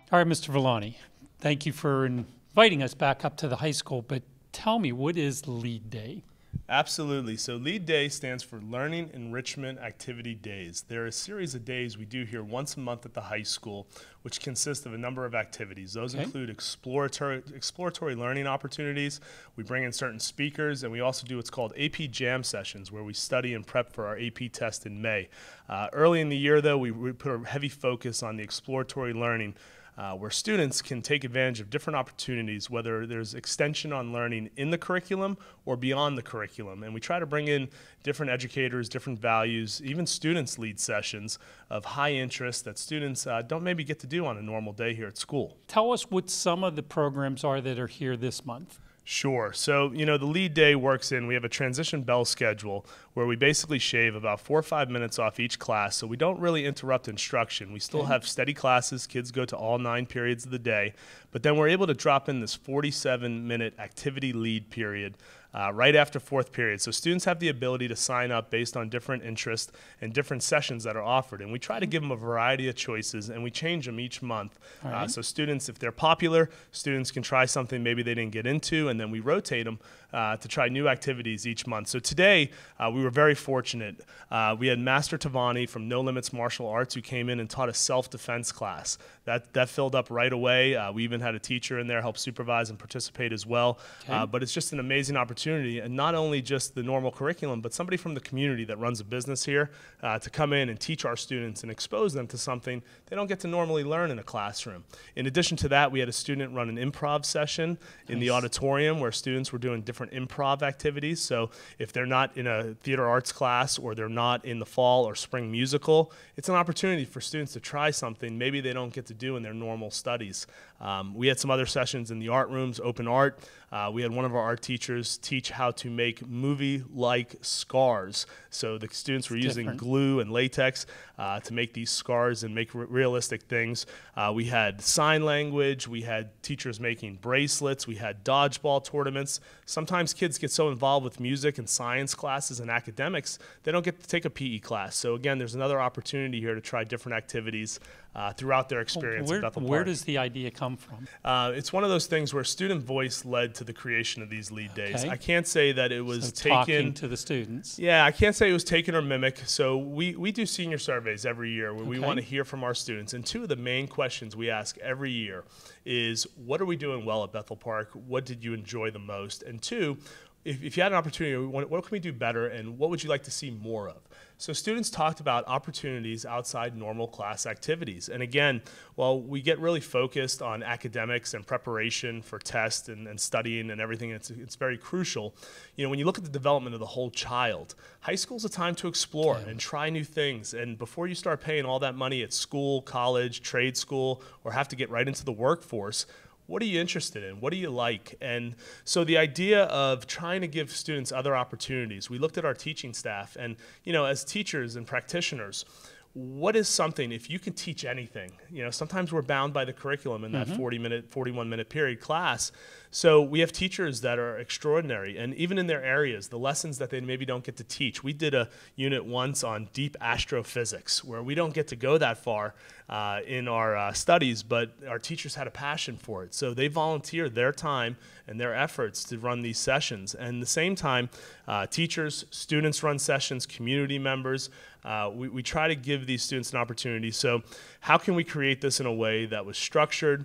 All right, Mr. Villani, thank you for inviting us back up to the high school, but tell me, what is LEAD Day? Absolutely. So LEAD Day stands for Learning Enrichment Activity Days. They're a series of days we do here once a month at the high school, which consist of a number of activities. Those include exploratory learning opportunities. We bring in certain speakers, and we also do what's called AP Jam sessions, where we study and prep for our AP test in May. Early in the year, though, we put a heavy focus on the exploratory learning, where students can take advantage of different opportunities, whether there's extension on learning in the curriculum or beyond the curriculum. And we try to bring in different educators, different values, even students lead sessions of high interest that students don't maybe get to do on a normal day here at school. Tell us what some of the programs are that are here this month. Sure. So, the LEAD Day works in, we have a transition bell schedule where we basically shave about 4 or 5 minutes off each class, so we don't really interrupt instruction. We still have steady classes. Kids go to all 9 periods of the day, but then we're able to drop in this 47-minute activity lead period right after 4th period. So students have the ability to sign up based on different interests and different sessions that are offered. And we try to give them a variety of choices, and we change them each month. So students, if they're popular, students can try something maybe they didn't get into, and then we rotate them to try new activities each month. So today, we were very fortunate. We had Master Tavani from No Limits Martial Arts who came in and taught a self-defense class. That filled up right away. We even had a teacher in there help supervise and participate as well. But it's just an amazing opportunity, and not only just the normal curriculum, but somebody from the community that runs a business here to come in and teach our students and expose them to something they don't get to normally learn in a classroom. In addition to that, we had a student run an improv session in the auditorium where students were doing different improv activities. So if they're not in a theater arts class or they're not in the fall or spring musical, it's an opportunity for students to try something maybe they don't get to do in their normal studies. We had some other sessions in the art rooms, open art. We had one of our art teachers teach how to make movie-like scars. So the students were using glue and latex to make these scars and make realistic things. We had sign language. We had teachers making bracelets. We had dodgeball tournaments. Sometimes kids get so involved with music and science classes and academics, they don't get to take a PE class. So again, there's another opportunity here to try different activities throughout their experience at Bethel Park. Where does the idea come from? It's one of those things where student voice led to the creation of these LEAD Days. I can't say that it was talking to the students. Yeah, I can't say it was taken or mimic. So we do senior surveys every year where we want to hear from our students. And two of the main questions we ask every year is, what are we doing well at Bethel Park? What did you enjoy the most? And two, if you had an opportunity, what can we do better, and what would you like to see more of? So students talked about opportunities outside normal class activities. And again, while we get really focused on academics and preparation for tests and studying and everything, it's very crucial. When you look at the development of the whole child, high school is a time to explore and try new things. And before you start paying all that money at school, college, trade school, or have to get right into the workforce, what are you interested in? What do you like? And so the idea of trying to give students other opportunities, we looked at our teaching staff, and as teachers and practitioners, what is something, if you can teach anything, sometimes we're bound by the curriculum in that 41-minute period class. So we have teachers that are extraordinary, and even in their areas, the lessons that they maybe don't get to teach. We did a unit once on deep astrophysics, where we don't get to go that far in our studies, but our teachers had a passion for it. So they volunteered their time and their efforts to run these sessions. And at the same time, teachers, students run sessions, community members. We try to give these students an opportunity. So how can we create this in a way that was structured?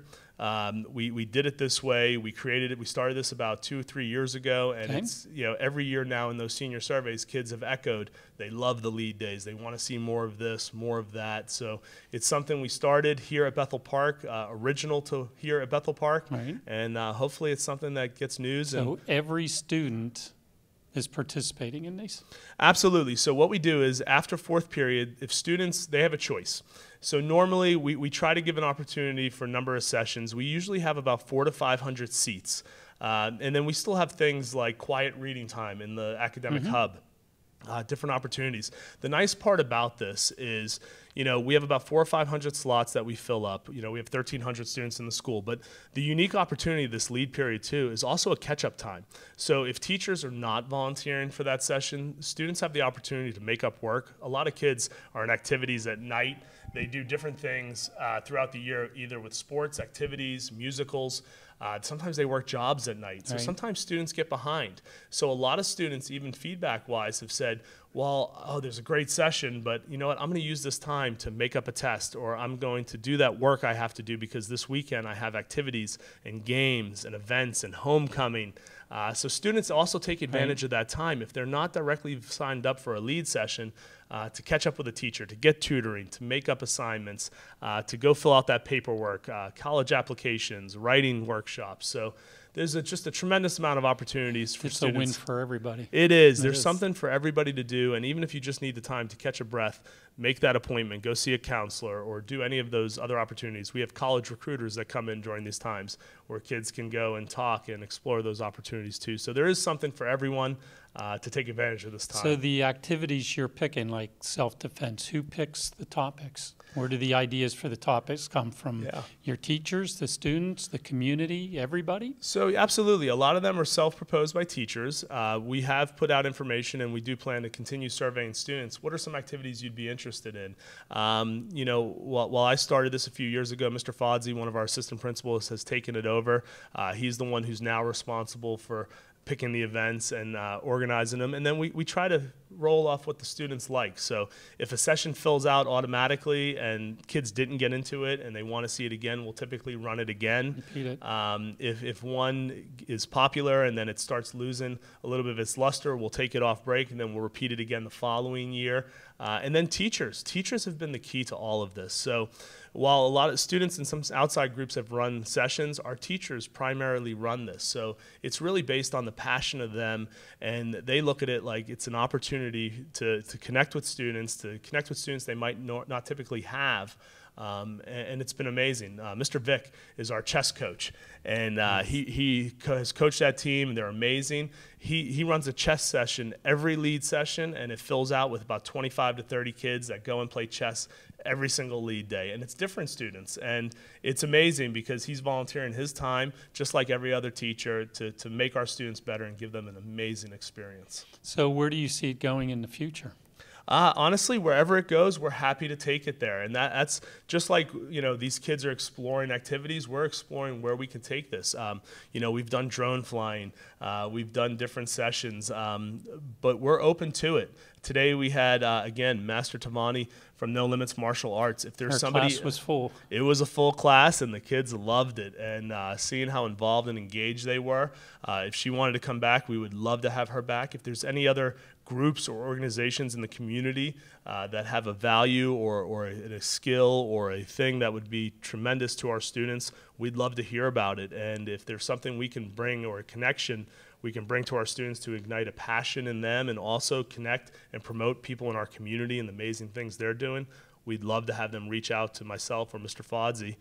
We did it this way. We created it. We started this about 2 or 3 years ago, and it's every year now in those senior surveys, kids have echoed they love the LEAD Days. They want to see more of this, more of that. So it's something we started here at Bethel Park, original to here at Bethel Park, and hopefully it's something that gets news. So every student is participating in these? Absolutely. So what we do is after 4th period, if students, they have a choice. So normally we try to give an opportunity for a number of sessions. We usually have about 400 to 500 seats. And then we still have things like quiet reading time in the academic hub. different opportunities. The nice part about this is, we have about 400 or 500 slots that we fill up. We have 1,300 students in the school, but the unique opportunity of this lead period too is also a catch-up time. So if teachers are not volunteering for that session, students have the opportunity to make up work. A lot of kids are in activities at night. They do different things throughout the year, either with sports, activities, musicals. Sometimes they work jobs at night. So sometimes students get behind. So a lot of students, even feedback-wise, have said, well, there's a great session, but you know what, I'm going to use this time to make up a test, or I'm going to do that work I have to do because this weekend I have activities and games and events and homecoming. So students also take advantage of that time if they're not directly signed up for a lead session, to catch up with a teacher, to get tutoring, to make up assignments, to go fill out that paperwork, college applications, writing workshops. So there's just a tremendous amount of opportunities for students. It's a win for everybody. It is. There's something for everybody to do, and even if you just need the time to catch a breath, make that appointment, go see a counselor, or do any of those other opportunities. We have college recruiters that come in during these times where kids can go and talk and explore those opportunities too. So there is something for everyone to take advantage of this time. So the activities you're picking, like self-defense, who picks the topics? Where do the ideas for the topics come from? Your teachers, the students, the community, everybody? So absolutely. A lot of them are self-proposed by teachers. We have put out information, and we do plan to continue surveying students. What are some activities you'd be interested in? While I started this a few years ago, Mr. Fodsey, one of our assistant principals, has taken it over. He's the one who's now responsible for picking the events and organizing them. And then we try to roll off what the students like. So if a session fills out automatically and kids didn't get into it and they want to see it again, we'll typically run it again. Repeat it. If one is popular and then it starts losing a little bit of its luster, we'll take it off break and then we'll repeat it again the following year. And then teachers have been the key to all of this. So while a lot of students and some outside groups have run sessions, our teachers primarily run this. So it's really based on the passion of them, and they look at it like it's an opportunity to connect with students, they might not typically have. And it's been amazing. Mr. Vick is our chess coach, and he has coached that team, and they're amazing. He runs a chess session every lead session, and it fills out with about 25 to 30 kids that go and play chess every single lead day. And it's different students, and it's amazing because he's volunteering his time, just like every other teacher, to make our students better and give them an amazing experience. So where do you see it going in the future? Honestly, wherever it goes, we're happy to take it there. And that's just like, these kids are exploring activities, we're exploring where we can take this. We've done drone flying, we've done different sessions, but we're open to it. Today we had, again, Master Tavani from No Limits Martial Arts. If there's somebody, class was full. It was a full class, and the kids loved it. And seeing how involved and engaged they were, if she wanted to come back, we would love to have her back. If there's any other groups or organizations in the community that have a value or a skill or a thing that would be tremendous to our students, we'd love to hear about it. And if there's something we can bring or a connection we can bring to our students to ignite a passion in them and also connect and promote people in our community and the amazing things they're doing, we'd love to have them reach out to myself or Mr. Fodsey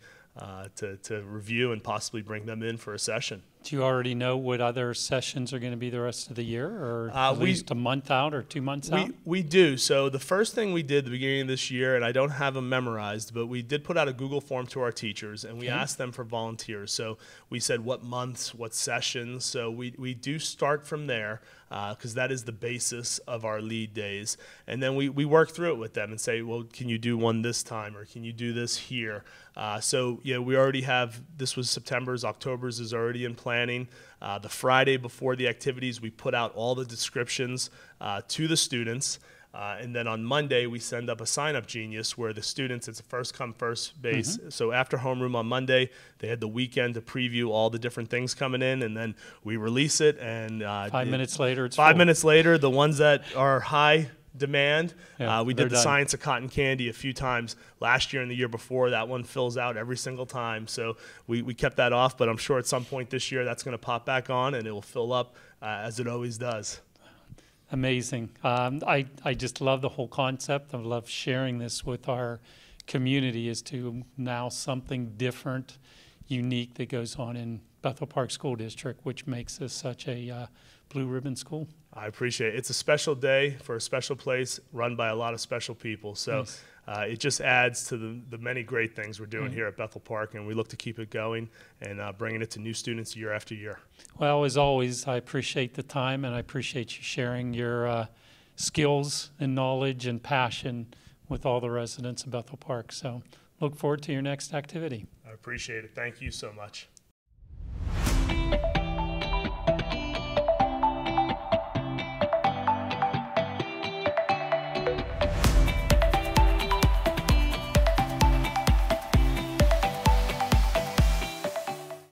to review and possibly bring them in for a session. Do you already know what other sessions are going to be the rest of the year, or at least a month out or 2 months out? We do. So the first thing we did at the beginning of this year, and I don't have them memorized, but we did put out a Google form to our teachers, and we asked them for volunteers. So we said what months, what sessions. So we do start from there because that is the basis of our lead days. And then we work through it with them and say, well, can you do one this time, or can you do this here? We already have, this was September's, October's is already in planning. The Friday before the activities, we put out all the descriptions to the students. And then on Monday, we send up a sign-up genius where the students, it's a first-come, first-base. So after homeroom on Monday, they had the weekend to preview all the different things coming in, and then we release it. And 5 minutes later, it's 5 full. minutes later, the ones that are high demand. We did the done. Science of Cotton Candy a few times last year and the year before. That one fills out every single time. So we kept that off, but I'm sure at some point this year that's going to pop back on and it will fill up as it always does. Amazing. I just love the whole concept. I love sharing this with our community as to now something different, unique that goes on in Bethel Park School District, which makes this such a blue ribbon school. I appreciate it. It's a special day for a special place run by a lot of special people. So Nice. it just adds to the many great things we're doing here at Bethel Park, and we look to keep it going and bringing it to new students year after year. Well, as always, I appreciate the time, and I appreciate you sharing your skills and knowledge and passion with all the residents of Bethel Park. So look forward to your next activity. I appreciate it. Thank you so much.